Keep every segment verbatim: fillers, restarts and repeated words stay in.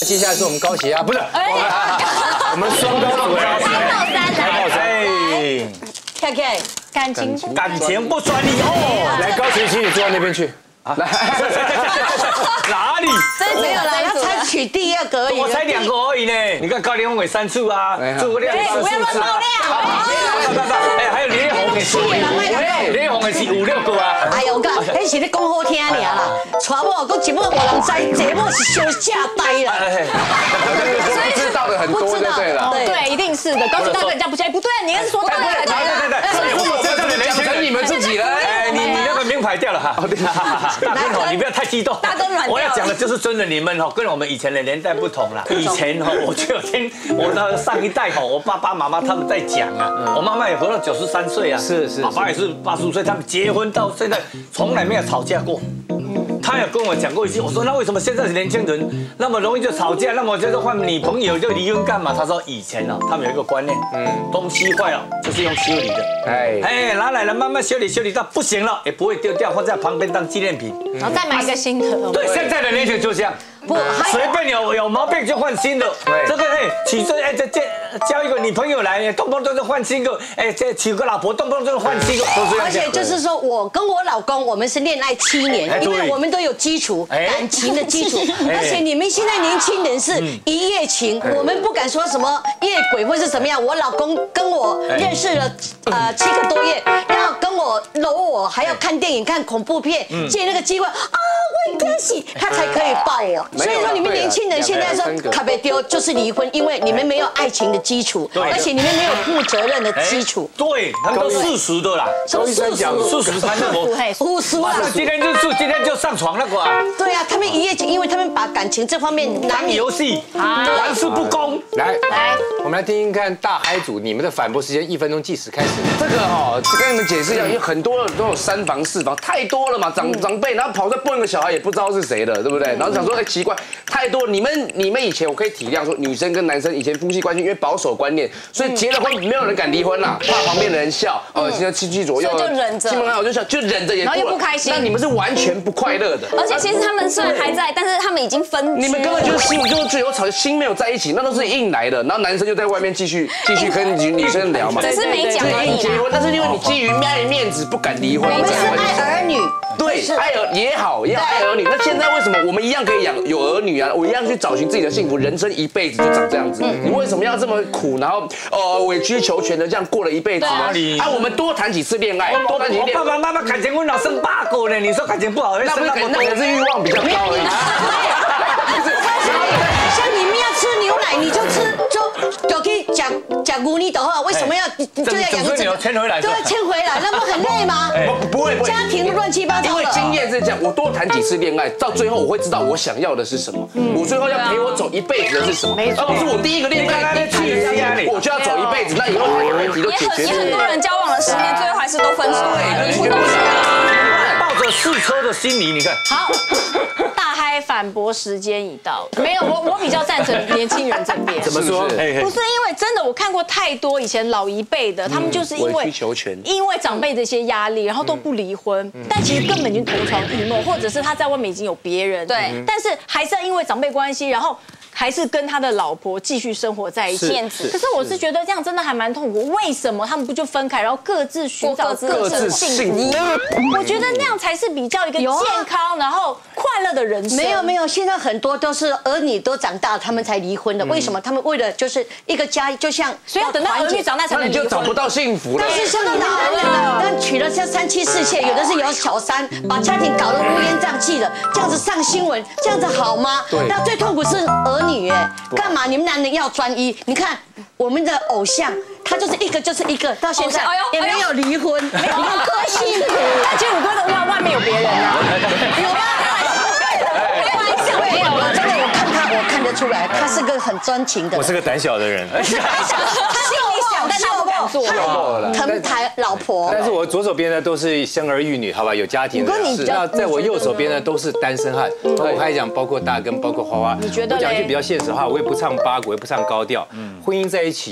接下来是我们高血压，不是，我们双高组呀， 三到三， 哎， 看看感情感情不专一哦。 来，高晨曦，你坐到那边去。来， 哪里？ 没有啦，他才取第二个而已。 我才两个而已呢。你看高连宏伟三次啊，诸葛亮四次啊。哎，还有连红也是，连红也是五六个啊。 哎呦，我讲，迄是你讲好听尔啦，娶某讲一某无人知，这某是小下呆啦。 不知道的很多就对了。 对，一定是的。高级大哥人家不对，不对，你应该是说对对对对对，我这样讲成你们自己了。 哎，你你那个名牌掉了哈。大哥哦，你不要太激动。 大哥软掉。 我要讲的就是真的，你们哦，跟我们以前的年代不同啦。以前哦，我就有听我的上一代哦，我爸爸妈妈他们在讲啊，我妈妈也活到九十三岁啊， 是是， 爸爸也是八十五岁，他们结婚到现在从来没有吵架过。他有跟我讲过一句，我说那为什么现在的年轻人那么容易就吵架，那么就是换女朋友就离婚干嘛？他说以前哦，他们有一个观念，嗯，东西坏了就是用修理的，哎哎，拿来了慢慢修理，修理到不行了也不会丢掉，放在旁边当纪念品， 然后再买一个新的。 对，现在的年轻人就这样。不，随便有有毛病就换新的。这个哎，娶这哎这这交一个女朋友来，动不动就换新个。哎，这娶个老婆，动不动就换新个。 而且就是说我跟我老公，我们是恋爱七年，因为我们都有基础感情的基础。而且你们现在年轻人是一夜情，我们不敢说什么夜鬼或是怎么样。我老公跟我认识了呃七个多月，要跟我搂我，还要看电影、看恐怖片，借那个机会啊，我很可喜，他才可以抱我。所以说，你们年轻人现在说卡贝丢就是离婚，因为你们没有爱情的基础，而且你们没有负责任的基础。 对，他们都事实的啦。 高医生讲事实才能够。 五十啊！ 今天就住，今天就上床那个啊。 对啊，他们一夜情，因为他们把感情这方面当游戏，玩世不恭。 来来，我们来听听看大嗨组你们的反驳时间，一分钟计时开始。这个哈，跟你们解释一下，因为很多都有三房四房，太多了嘛，长长辈，然后跑出来蹦一个小孩，也不知道是谁的，对不对？然后想说，哎，奇怪。太多，你们你们以前我可以体谅说，女生跟男生以前夫妻关系因为保守观念，所以结了婚没有人敢离婚啦，怕旁边的人笑，哦，现在七七左右， 就忍着， 亲朋好友就笑，就忍着也， 然后又不开心。 那你们是完全不快乐的， 而且其实他们虽然还在，但是他们已经分居。 你们根本就是心就是最有吵，心没有在一起，那都是硬来的。然后男生就在外面继续继续跟女女生聊嘛， 只是没讲而已。 结婚，但是因为你基于爱面子不敢离婚， 我们是爱儿女。 对，爱儿也好，要爱儿女。那现在为什么我们一样可以养有儿女啊？我一样去找寻自己的幸福，人生一辈子就长这样子。你为什么要这么苦，然后呃委曲求全的这样过了一辈子呢？啊，我们多谈几次恋爱，多谈几次恋爱。 爸爸妈妈感情问老生八个呢，你说感情不好， 那不是可能那个是欲望比较高而已。 像你们要吃牛奶，你就吃就就可以讲讲牛奶的话，为什么要就要养个牛牵回来？ 对，牵回来，那不很累吗？ 不会， 家庭乱七八糟的。 因为经验是这样，我多谈几次恋爱，到最后我会知道我想要的是什么，我最后要陪我走一辈子的是什么，而不是我第一个恋爱一去我就要走一辈子，那以后很多问题都解决。 也很多人交往了十年，最后还是都分手。 对， 抱着试车的心理，你看。 好，大嗨反驳时间已到。没有，我我比较赞成年轻人这边。 怎么说？ 不是因为真的，我看过太多以前老一辈的，他们就是因为委曲求全， 因为长辈的一些压力，然后都不离婚，但其实根本就同床异梦，或者是他在外面已经有别人， 对， 但是还是要因为长辈关系，然后。还是跟他的老婆继续生活在一起，可是我是觉得这样真的还蛮痛苦。为什么他们不就分开，然后各自寻找各自的幸福？我觉得那样才是比较一个健康，然后快乐的人生。 没有没有，现在很多都是儿女都长大了，他们才离婚的。为什么？他们为了就是一个家，就像所以要等到儿女长大才能离婚， 那你就找不到幸福了。 但是现在老人了，但娶了像三妻四妾，有的是有小三，把家庭搞得乌烟瘴气的，这样子上新闻，这样子好吗？那最痛苦是儿女哎，干嘛？你们男人要专一？你看我们的偶像，他就是一个就是一个，到现在也没有离婚，没有多幸福。 但结果哥的外外面有别人啊， 有吗？开玩笑，没有了，真的，我看他，我看得出来，他是个很专情的。 我是个胆小的人， 他心里想，但他不敢做。 疼台老婆。 但是我左手边呢都是生儿育女，好吧，有家庭的人士。那在我右手边呢都是单身汉。我还讲，包括大根，包括花花。 你觉得？ 我讲句比较现实的话，我也不唱八股，也不唱高调。婚姻在一起哦，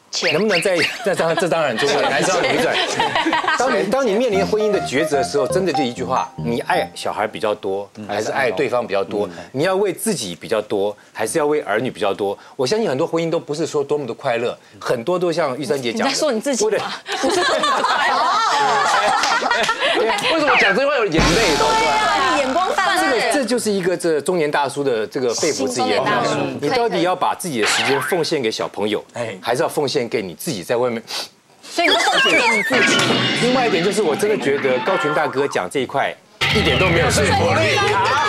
钱。 能不能在这当这当然很重要，还是要努力赚。当你当你面临婚姻的抉择的时候，真的就一句话：你爱小孩比较多，还是爱对方比较多？你要为自己比较多，还是要为儿女比较多？我相信很多婚姻都不是说多么的快乐，很多都像玉珊姐讲的。 你在说你自己吗？不是多么的快乐。 为什么讲这句话有眼泪？ 对啊，你眼光泛滥。 这个这就是一个这中年大叔的这个肺腑之言。你到底要把自己的时间奉献给小朋友，还是要奉献给你自己在外面？ 所以你都奉献给你自己。 另外一点就是，我真的觉得高群大哥讲这一块一点都没有说服力。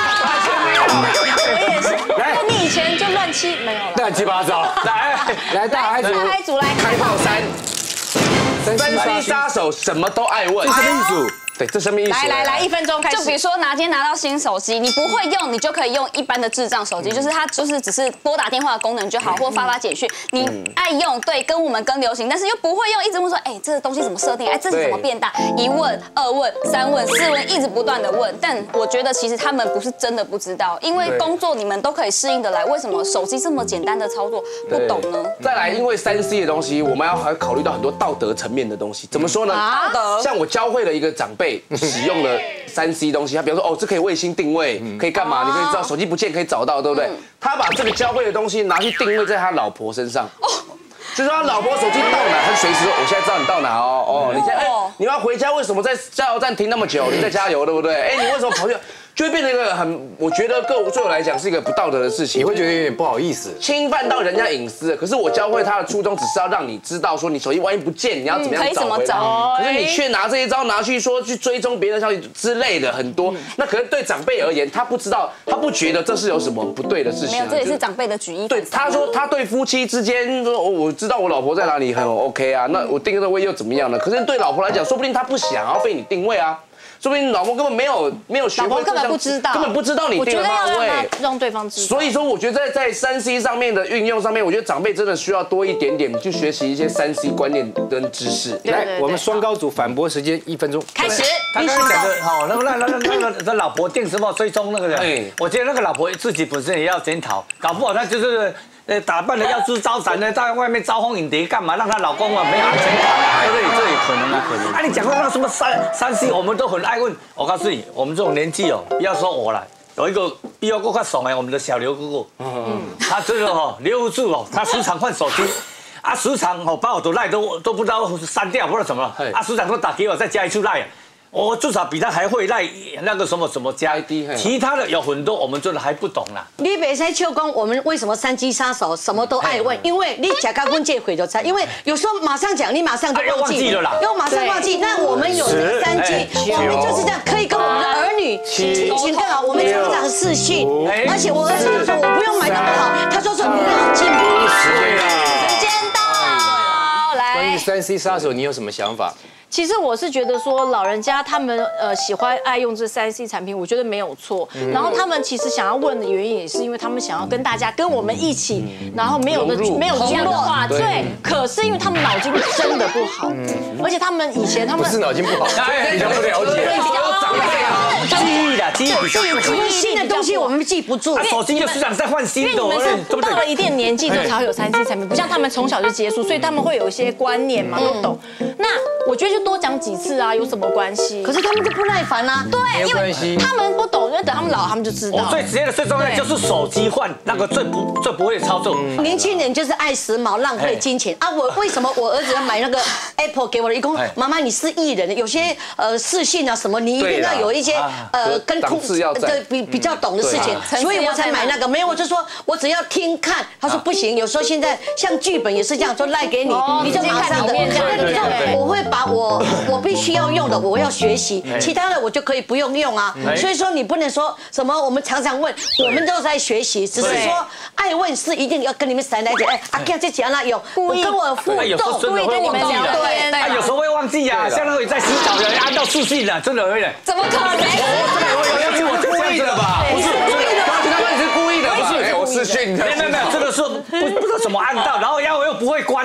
我也是。来，你以前就乱七没有了。 乱七八糟。来来，大海组， 大海组来开炮三。三 C 杀手什么都爱问， 这什么意思？ 对，这什么意思？ 来来来，一分钟开始。 就比如说拿今天拿到新手机，你不会用，你就可以用一般的智障手机，就是它就是只是拨打电话的功能就好，或发发简讯。你爱用，对，跟我们更流行，但是又不会用，一直问说，哎，这个东西怎么设定？哎，这是怎么变大？一问、二问、三问、四问，一直不断的问。但我觉得其实他们不是真的不知道，因为工作你们都可以适应的来，为什么手机这么简单的操作不懂呢？ 再来，因为三 C 的东西，我们要还考虑到很多道德层面的东西。怎么说呢？ 道德。 像我教会了一个长辈使用的三 C 东西，他比如说哦，这可以卫星定位，可以干嘛？你可以知道手机不见可以找到，对不对？他把这个教会的东西拿去定位在他老婆身上，就是他老婆手机到哪，他随时说我现在知道你到哪哦哦，你现在哎你要回家，为什么在加油站停那么久？你在加油对不对？哎，你为什么跑去？就会变成一个很，我觉得对我来讲是一个不道德的事情， 你会觉得有点不好意思， 侵犯到人家隐私。可是我教会他的初衷只是要让你知道，说你手机万一不见，你要怎么样找回来。可是你却拿这一招拿去说去追踪别人的消息之类的很多，那可能对长辈而言，他不知道，他不觉得这是有什么不对的事情。 没有，这也是长辈的举一反对，他说他对夫妻之间说，我知道我老婆在哪里很 OK 啊，那我定个位又怎么样呢？可是对老婆来讲，说不定他不想要被你定位啊。说不定老婆根本没有没有学会， 老婆根本不知道， 根本不知道你定了方位， 让对方知道。 所以说，我觉得在在三 C 上面的运用上面，我觉得长辈真的需要多一点点去学习一些三 C 观念跟知识。 来，我们双高组反驳时间一分钟开始。 他刚才讲的，好，那那那那那那老婆定什么追踪那个人，我觉得那个老婆自己本身也要检讨，搞不好她就是。呃，打扮的要出招闪的，在外面招蜂引蝶干嘛？让她老公啊没有安全感啊，对不对？这也可能啊，可能。啊，你讲到那什么三三 C， 我们都很爱问。我告诉你，我们这种年纪哦，不要说我了，有一个比我更快爽哎，我们的小刘哥哥，嗯，他这个哦留不住哦，他时常换手机。啊，时常哦把我的赖都都不知道删掉，不知道怎么了。啊，时常都打给我，再加一次赖。我至少比他还会赖那个什么什么加 I D， 其他的有很多我们真的还不懂啦。 你别再笑讲我们为什么三 G 杀手什么都爱问，因为你假高问借回就猜，因为有时候马上讲，你马上就忘记了啦，又马上忘记。那我们有这个三 G， 我们就是这样，可以跟我们的儿女亲情更好。我们常常视讯，而且我儿子就说我不用买那么好，他说说你要进步。 时间到，来。 关于三 C 杀手，你有什么想法？ 其实我是觉得说，老人家他们呃喜欢爱用这三 C 产品，我觉得没有错。然后他们其实想要问的原因，也是因为他们想要跟大家、跟我们一起，然后没有的没有联络话，对。可是因为他们脑筋真的不好，而且他们以前他们不是脑筋不好，比较不了解， 比较长辈啊， 记忆的记忆比较因为新的东西我们记不住， 手机又时常在换新的， 因为你们是到了一定年纪之后才会有三 C 产品，不像他们从小就接触，所以他们会有一些观念嘛，都懂。那我觉得就多讲几次啊，有什么关系？ 可是他们就不耐烦啦。 对，因为他们不懂，因为等他们老，他们就知道。 最直接的、最重要就是手机换那个最不最不会操作。 年轻人就是爱时髦、浪费金钱啊！我为什么我儿子要买那个 Apple 给我的？一共妈妈你是艺人，有些呃视讯啊什么，你一定要有一些呃跟空对比比较懂的事情，所以我才买那个。没有，我就说我只要听看。他说不行，有时候现在像剧本也是这样，说赖给你，你就马上的。我会把我我必须要用的，我要学习，其他的我就可以不用用啊。所以说你不能说什么，我们常常问，我们都在学习，只是说爱问是一定要跟你们三来讲，哎，阿 Ken 这讲了有，我跟我互动， 故意跟你们聊天，啊，有时候会忘记啊，像那个在洗澡的按到视讯了，真的会的。 怎么可能？ 我是故意的吧？不是故意的，他们是故意的，不是有视讯。 没有没有没有，这个是不不知道怎么按到，然后然后又不会关，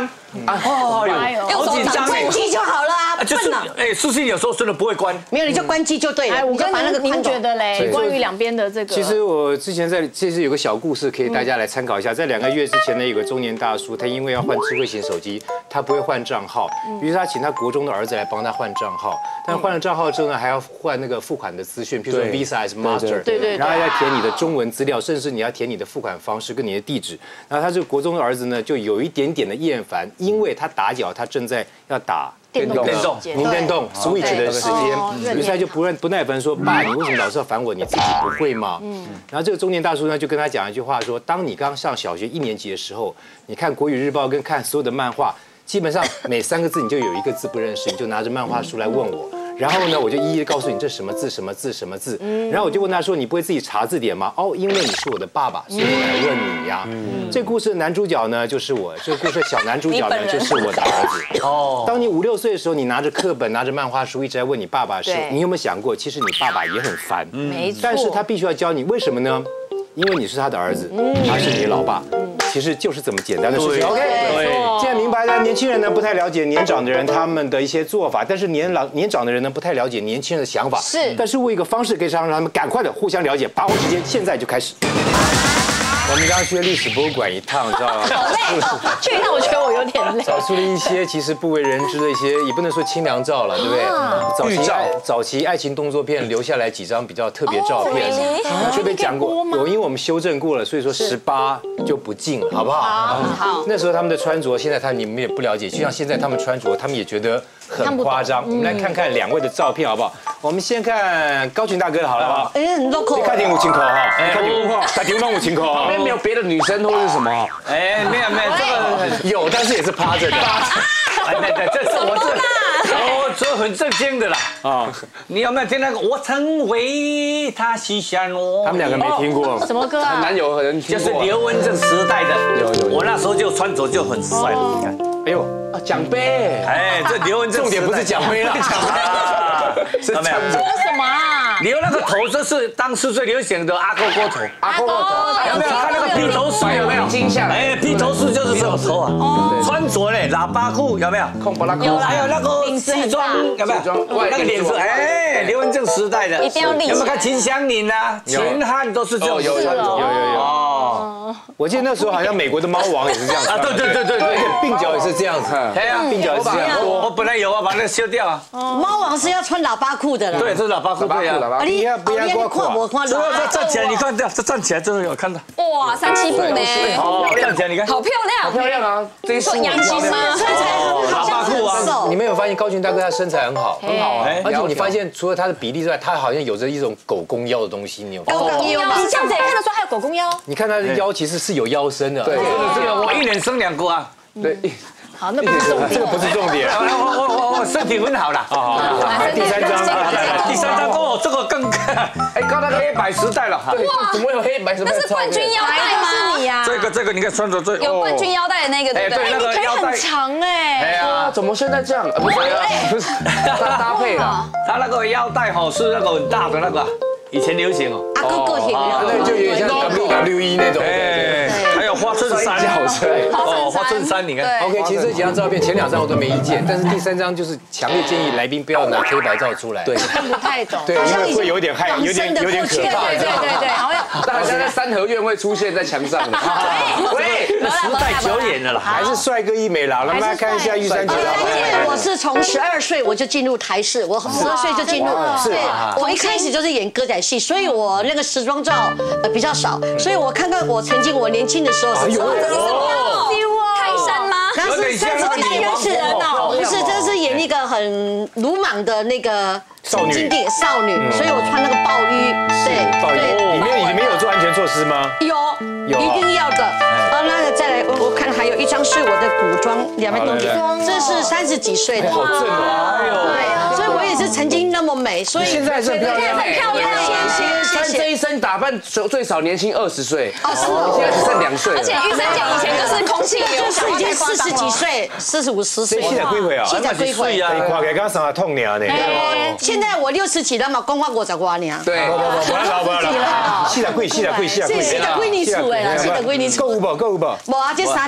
啊，哦哟，好紧张关机就好了啊， 就是哎，视讯有时候真的不会关， 没有你就关机就对了。 哎，我跟把那个您觉得嘞，关于两边的这个， 其实我之前在这是有个小故事，可以大家来参考一下。在两个月之前呢，有个中年大叔，他因为要换智慧型手机，他不会换账号，于是他请他国中的儿子来帮他换账号。但换了账号之后呢，还要换那个付款的资讯，比如说 Visa 还是 Master， 对对， 然后要填你的中文资料，甚至你要填你的付款方式跟你的地址。然后他这个国中的儿子呢，就有一点点的厌烦，因为他打脚，他正在要打。 电动电动明电动 Switch 的时间，于是他就不认不耐烦说：“爸，你为什么老是要烦我？你自己不会吗？”嗯。然后这个中年大叔呢，就跟他讲一句话说：“当你刚上小学一年级的时候，你看国语日报跟看所有的漫画，基本上每三个字你就有一个字不认识，你就拿着漫画书来问我。”然后呢，我就一一告诉你这什么字什么字什么字。然后我就问他说：“你不会自己查字典吗？”哦，因为你是我的爸爸，所以我来问你呀。这故事的男主角呢就是我，这个故事的小男主角呢就是我的儿子。哦。当你五六岁的时候，你拿着课本、拿着漫画书一直在问你爸爸的时候，你有没有想过，其实你爸爸也很烦？ 没错。 但是他必须要教你，为什么呢？因为你是他的儿子，他是你的老爸，其实就是这么简单的事情。OK， 对。现在明白了，年轻人呢不太了解年长的人他们的一些做法，但是年老年长的人呢不太了解年轻人的想法。 是。 但是我有一个方式可以让他们赶快的互相了解，把握时间，现在就开始。我们刚刚去了历史博物馆一趟，知道吗？ 好累，去一趟我觉得我有点累。 找出了一些其实不为人知的一些，也不能说清凉照了，对不对？早期早期爱情动作片留下来几张比较特别照片，特别讲过，有因为我们修正过了，所以说十八就不敬了，好不好？好。那时候他们的穿着，现在他你们也不了解，就像现在他们穿着，他们也觉得很夸张。我们来看看两位的照片，好不好？我们先看高群大哥的好了，好不好？ 哎，很 local。 你看点五千口哈，看点看点弄五千口哈。 没有别的女生或是什么？ 哎，没有没有，这个有，但是也是趴着的。 哎，对对，这是我这，哦，这很正经的啦。啊，你有没有听那个？我曾为他许下诺。 他们两个没听过。 什么歌啊？ 很难有人听过。 就是刘文正时代的。 有有。 我那时候就穿着就很帅了，你看。 哎呦， 啊，奖杯。 哎，这刘文正重点不是奖杯啦，奖杯是穿着。 说什么啊？ 留那个头，这是当时最流行的阿勾勾头。 阿勾勾头， 有没有看那个披头士？有没有？ 金像。 哎，披头士就是这种头啊。哦。穿着嘞，喇叭裤有没有？ 空巴拉裤。 有，还有那个西装有没有？那个脸色，哎，刘文正时代的。 一定要立。 有没有看秦香林啊？秦汉都是这种。 有有有有有有。哦。我记得那时候好像美国的猫王也是这样子。 啊，对对对对对， 鬓角也是这样子。 哎呀， 鬓角也是这样。 我本来有啊，把那个修掉啊。 猫王是要穿喇叭裤的啦。 对，这是喇叭裤，对呀。 你要不要我看我看。 这这站起来，你看这这站起来真的有看到。 哇，三七步呢？ 好站起来，你看。 好漂亮。 好漂亮啊！这说杨奇吗？ 身材喇叭裤啊。 你们有发现高群大哥他身材很好， 很好啊。 而且你发现除了他的比例之外，他好像有着一种狗公腰的东西，你有？ 狗公腰。 你这样子也看得出还有狗公腰。 你看他的腰其实是有腰身的。 对， 这个我一年生两个啊。 对。 好，那不是重点， 这个不是重点。 我我我我身体很好啦。好， 第三张， 第三张哦，这个更哎，刚才黑白时代了哈。 哇，怎么有黑白什么？ 那是冠军腰带吗？ 是你呀。 这个这个，你看穿着这有冠军腰带的那个，对不对？ 那个腰带很长哎。 哎呀， 怎么现在这样？不是不是搭搭配了。 他那个腰带哈是那个很大的那个，以前流行哦。 阿哥个性的， 那就有点像 W W E 那种。哎， 还有花衬衫， 好帅哦，花衬衫，你看。 OK， 其实这几张照片，前两张我都没意见，但是第三张就是强烈建议来宾不要拿黑白照出来。对， 看不太懂。 对，因为会有点害，有点有点可怕。 对对对对，好像。 大家在三合院会出现在墙上的。 喂，时代久远了啦， 还是帅哥一枚啦。来，大家看一下玉山姐。 因为我是从十二岁我就进入台视，我十二岁就进入。 是。 我一开始就是演歌仔戏，所以我那个时装照呃比较少，所以我看看我曾经我年轻的时候是什么。 泰山吗？ 那是三十几年原始人哦，不是，这是演一个很鲁莽的那个少女经典少女，所以我穿那个暴衣，对暴衣，里面里面有做安全措施吗？ 有，一定要的。啊，那再来，我我看还有一张是我的古装两百多点，这是三十几岁的， 好正哦，哎呦， 所以我也是曾经那么美，所以现在是很漂亮， 很漂亮， 穿这一身打扮最少年轻二十岁， 哦是哦， 现在只剩两岁， 而且玉山讲以前就是空气流就是已经四十几岁，四十五十岁， 现在几岁啊？ 现在几岁啊？你看起来刚三十痛呢呢。 现在我六十几了嘛，讲我五十多呢。 对， 不不不，不要老不要老，四十几四十几四十几， 四十几你厝的啦，四十几你厝。 够有无？够有无？ 无啊，这三张尔。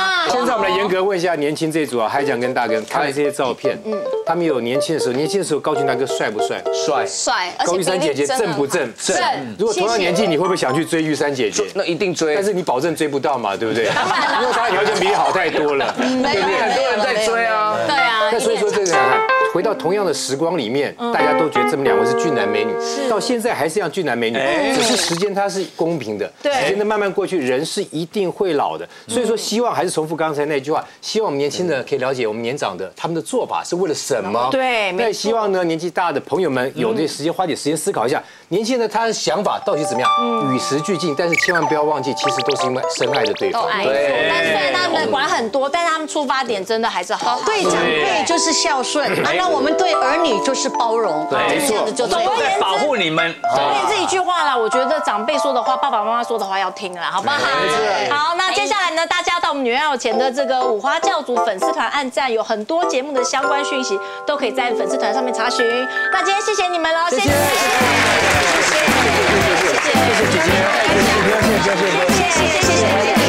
现在我们来严格问一下年轻这一组啊，海酱跟大根，看了这些照片，嗯，他们有年轻的时候，年轻的时候高俊大哥帅不帅？ 帅帅， 高玉山姐姐正不正？ 正。 如果同样年纪，你会不会想去追玉山姐姐？ 那一定追， 但是你保证追不到嘛，对不对？因为她条件比你好太多了，对不对？ 很多人在追啊。 对啊。 那所以说这个看，回到同样的时光里面，大家都觉得这么两位是俊男美女，到现在还是一样俊男美女，只是时间它是公平的，时间的慢慢过去，人是一定会老的。所以说，希望还是重复刚才那句话，希望我们年轻的可以了解我们年长的他们的做法是为了什么。 对， 那希望呢，年纪大的朋友们有这时间花点时间思考一下，年轻人他的想法到底怎么样，与时俱进。但是千万不要忘记，其实都是因为深爱着对方。 对，但是虽然他们管很多，但是他们出发点真的还是好。 对长辈就是孝顺，啊，那我们对儿女就是包容， 对， 这样子就对。 都在保护你们。 总而言之一句话啦，我觉得长辈说的话，爸爸妈妈说的话要听啦，好不好？好，那接下来呢，大家到我们女人要有钱的这个五花教主粉丝团按赞，有很多节目的相关讯息都可以在粉丝团上面查询。那今天谢谢你们了，谢谢，谢谢，谢谢，谢谢，谢谢姐姐，谢谢，谢谢，谢谢，谢谢。